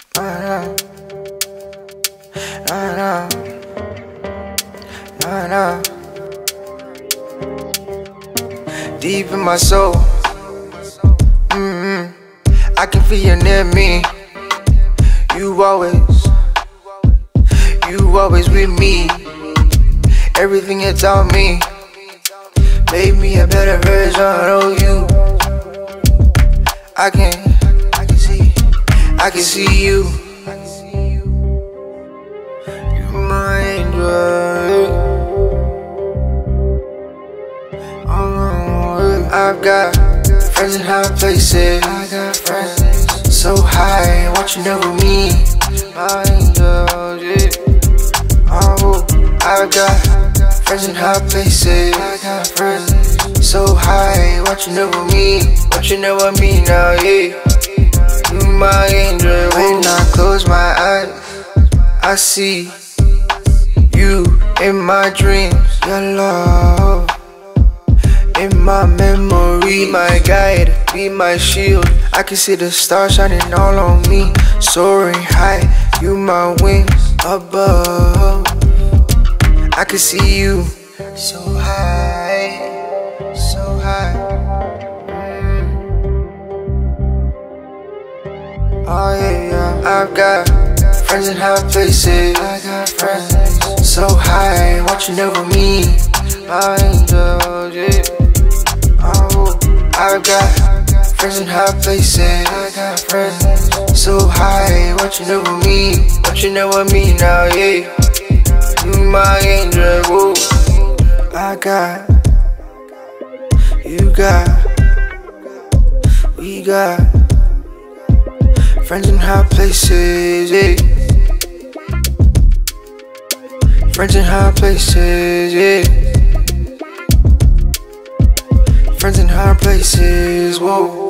Nah, nah, nah, nah, nah. Deep in my soul, I can feel you near me. You always with me. Everything you taught me made me a better version of you. I can see you. You're my angel. I've got friends in high places. I got friends so high, watching over me. My angel, yeah. Oh, I've got friends in high places. I got friends so high, watching over me. Watching over me now, yeah. You my angel. When I close my eyes, I see you in my dreams. Your love in my memory, my guide, be my shield. I can see the stars shining all on me. Soaring high, you my wings above. I can see you so high, so high. Oh yeah, I've got friends in high places. I got friends so high, watching over me. My angel, yeah. Oh, I've got friends in high places. I got friends so high, watching over me. Watching over me now, yeah. You my angel, whoa. I got, you got, we got friends in high places, yeah. Friends in high places, yeah. Friends in high places, whoa.